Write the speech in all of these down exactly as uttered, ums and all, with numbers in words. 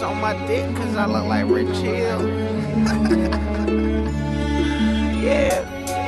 on my dick cause I look like Rich Hill. Yeah.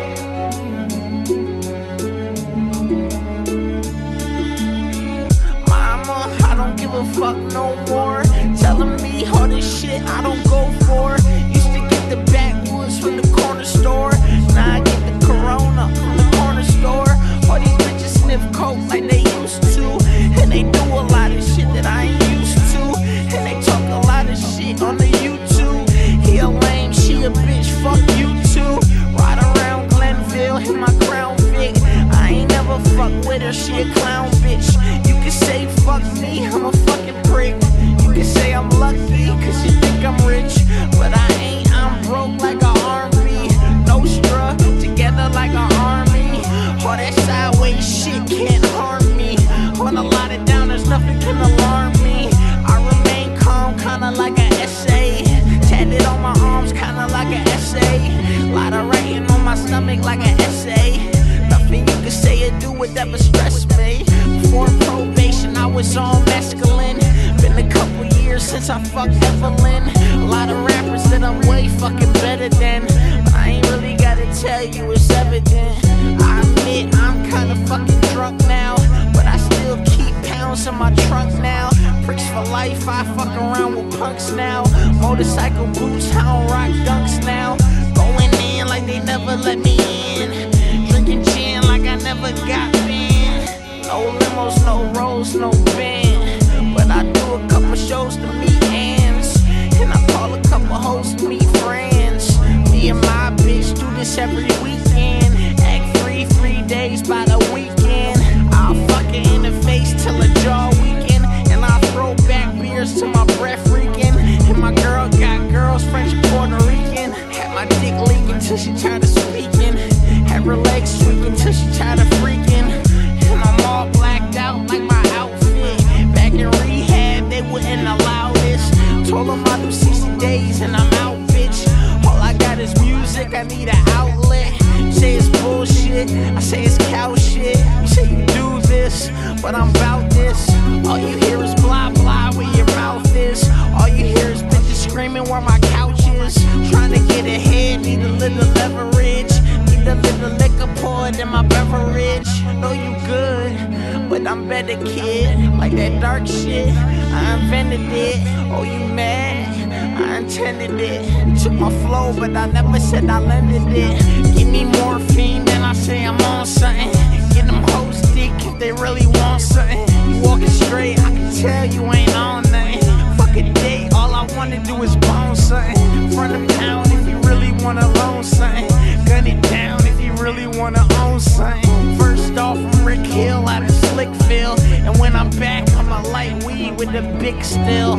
Mama, I don't give a fuck no more. Telling me all this shit I don't go for. Used to get the backwoods from the corner store. Now I get the Corona from the corner store. All these bitches sniff coke like they used to. And they do a lot of shit that I ain't used to. And they talk a lot of shit on the YouTube. He a lame, she a bitch, fuck you too. Ride around Glenville in my Crown Vic. I ain't never fuck with her, she a clown bitch. You can say fuck me, I'm a fucking prick. You can say I'm lucky, cause you think I'm rich. But I ain't, I'm broke like an army. Nostra, together like an army. All that sideways shit can't harm me. On a lot of downers, nothing can alarm me. I remain calm, kinda like an essay. Tatted on my arms, kinda like an essay. Lot of writing on my stomach like an essay. Nothing you can say or do would ever stress me. Before probation, I was all masculine. Been a couple years since I fucked Evelyn. A lot of rappers that I'm way fucking better than. But I ain't really gotta tell you, it's evident. I admit I'm kinda fucking drunk now, but I still keep pounds in my trunk now. Pricks for life, I fuck around with punks now. Motorcycle boots, I don't rock dunks now. Going in like they never let me in. Drinking gin like I never got banned. No limos, no rolls, no band. But I do a couple shows to meet ants. And I call a couple hoes to meet friends. Me and my bitch do this every weekend. Act free three days by the weekend. I'll fuck her in the face till her jaw weaken. And I throw back beers till my breath reeking. And my girl got girls, French and Puerto Rican. Had my dick leaking till she tired of speaking. Had her legs tweaking till she tired of freaking. And I'm all blacked out like my outfit. Back in rehab, they wouldn't allow this. Told them I do sixty days and I'm out, bitch. All I got is music, I need an outlet. You say it's bullshit, I say it's cow shit. You say you do this, but I'm about this. All you hear is blah blah where your mouth is. All you hear is bitches screaming where my couch is. Trying to get ahead, need a little leverage. Need a little liquor poured in my beverage. Know you good, but I'm better, kid. Like that dark shit, I invented it. Oh, you mad? I intended it. Took my flow, but I never said I lended it. Give me morphine, then I say I'm on something. Get them hoes dick if they really want something. You walking straight, I can tell you ain't on nothing. Fuck a date, all I wanna do is bone something. Front a pound if you really wanna loan something. Gun it down if you really wanna own something. First off, I'm Rick Hill out of Slickville. And when I'm back, I'ma light weed with the big still.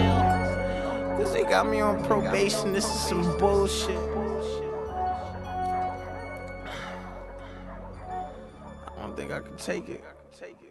Cause they got me on probation, this is some bullshit. I don't think I can take it.